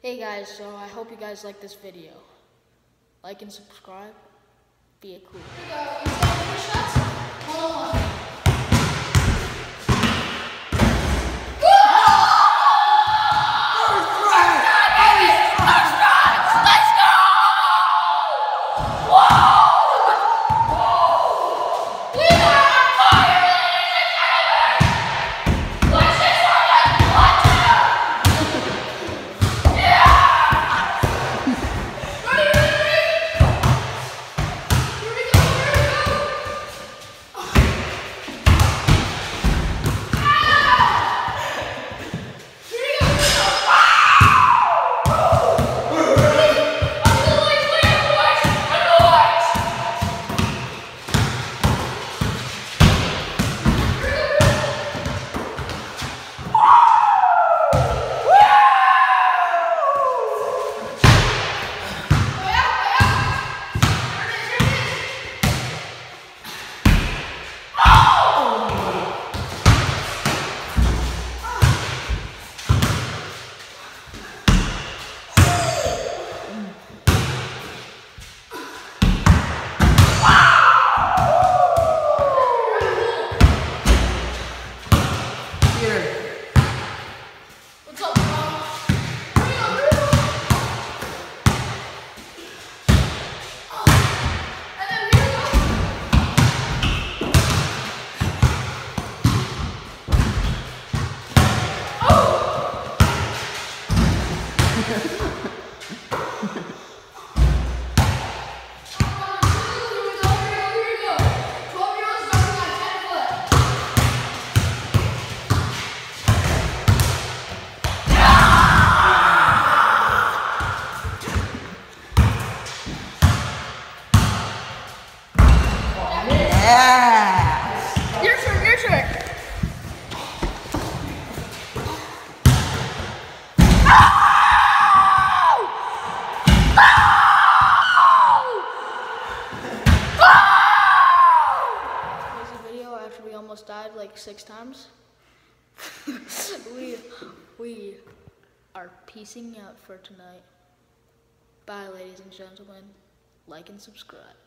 Hey guys, so I hope you guys like this video. Like and subscribe. Be a cool. Here we go. Instead of push-ups, one-on-one. Your turn. Crazy video after we almost died like 6 times. we are peacing out for tonight. Bye, ladies and gentlemen. Like and subscribe.